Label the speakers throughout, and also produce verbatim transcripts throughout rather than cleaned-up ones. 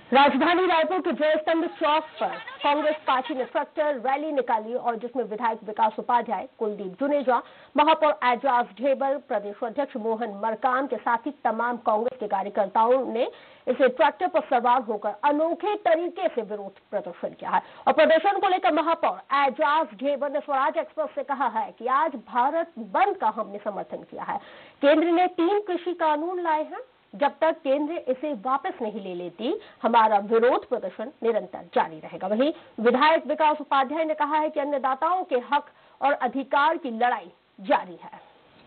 Speaker 1: राजधानी रायपुर के जयस्तंभ चौक पर कांग्रेस पार्टी ने ट्रैक्टर रैली निकाली और जिसमें विधायक विकास उपाध्याय, कुलदीप जुनेजा, महापौर एजाज ढेबर, प्रदेश अध्यक्ष मोहन मरकाम के साथ ही तमाम कांग्रेस के कार्यकर्ताओं ने इसे ट्रैक्टर पर सवार होकर अनोखे तरीके से विरोध प्रदर्शन किया है। और प्रदर्शन को लेकर महापौर एजाज ढेबर ने स्वराज एक्सप्रेस से कहा है कि आज भारत बंद का हमने समर्थन किया है। केंद्र ने तीन कृषि कानून लाए हैं, जब तक केंद्र इसे वापस नहीं ले लेती हमारा विरोध प्रदर्शन निरंतर जारी रहेगा। वहीं विधायक विकास उपाध्याय ने कहा है कि अन्नदाताओं के हक और अधिकार की लड़ाई जारी है।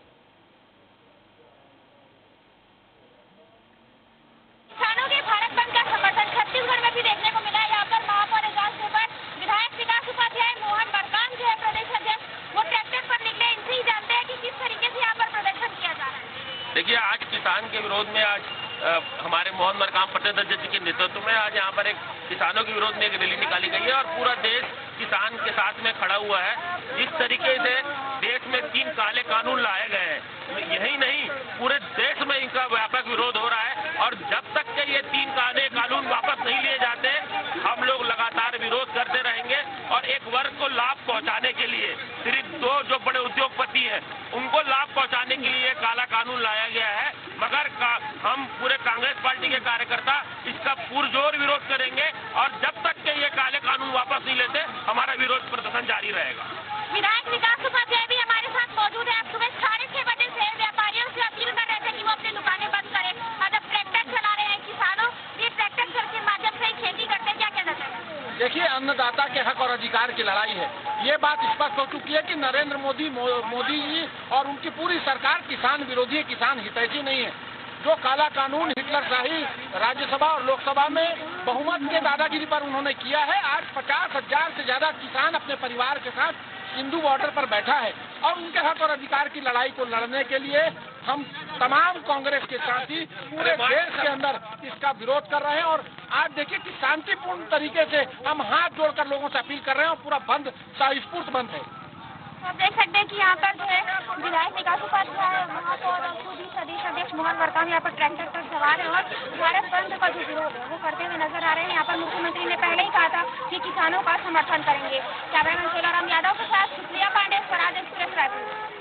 Speaker 2: किसानों के भारत बंद का समर्थन छत्तीसगढ़ में भी देखने को मिला है। यहाँ पर महापौर एजाज ढेबर, विधायक विकास उपाध्याय, मोहन मरकाम जो है प्रदेश अध्यक्ष, वो ट्रैक्टर पर निकले। इनसे ही जानते हैं कि किस तरीके से यहाँ पर प्रदर्शन किया जा रहा है।
Speaker 3: देखिए, आज किसान के विरोध में आज आ, हमारे मोहन मरकाम प्रदेश अध्यक्ष के नेतृत्व में आज यहाँ पर एक किसानों के विरोध में एक रैली निकाली गई है और पूरा देश किसान के साथ में खड़ा हुआ है। जिस तरीके से देश में तीन काले कानून लाए गए हैं, यही नहीं पूरे देश में इनका व्यापक विरोध हो रहा है और जब तक के ये तीन काले कानून वापस नहीं लिए जाते हम लोग लगातार विरोध करते रहेंगे। और एक वर्ग को लाभ पहुंचाने के लिए, सिर्फ दो जो बड़े उद्योगपति हैं उनको लाभ पहुंचाने के लिए काला कानून लाया गया है, मगर हम पूरे कांग्रेस पार्टी के कार्यकर्ता इसका पुरजोर विरोध करेंगे और जब तक के ये काले कानून वापस नहीं लेते हमारा विरोध प्रदर्शन जारी रहेगा।
Speaker 2: विधायक विकास उपाध्याय भी हमारे साथ मौजूद है। आप सुबह साढ़े छह बजे से व्यापारियों से अपील कर रहे थे कि वो अपनी दुकानें बंद करें और जब ट्रैक्टर चला रहे हैं किसानों, ये ट्रैक्टर के माध्यम से ही खेती करते, क्या कहना चाहिए?
Speaker 4: देखिए, अन्नदाता के हक और अधिकार की लड़ाई है। ये बात स्पष्ट हो चुकी है कि नरेंद्र मोदी मोदी जी और उनकी पूरी सरकार किसान विरोधी है, किसान हितैषी नहीं है। जो काला कानून हिटलरशाही राज्यसभा और लोकसभा में बहुमत के दादागिरी पर उन्होंने किया है, आज पचास हजार से ज्यादा किसान अपने परिवार के साथ सिंधु बॉर्डर पर बैठा है और उनके हक और अधिकार की लड़ाई को लड़ने के लिए हम तमाम कांग्रेस के साथी पूरे देश के अंदर इसका विरोध कर रहे हैं। और आज देखिए कि शांतिपूर्ण तरीके से हम हाथ जोड़कर लोगों से अपील कर रहे हैं और पूरा बंद स्वस्फूर्त बंद है।
Speaker 2: आप देख सकते हैं कि यहाँ पर जो है विधायक विकास उपाध्याय, महापौर प्रदेश अध्यक्ष मोहन मरकाम यहाँ पर ट्रैक्टर पर सवार है और भारत बंद का जो विरोध है वो करते हुए नजर आ रहे हैं। यहाँ पर मुख्यमंत्री ने पहले ही कहा था कि किसानों का समर्थन करेंगे। कैमरामैन सोलाराम यादव के साथ सुप्रिया पांडे, स्वराज एक्सप्रेस, रायपुर।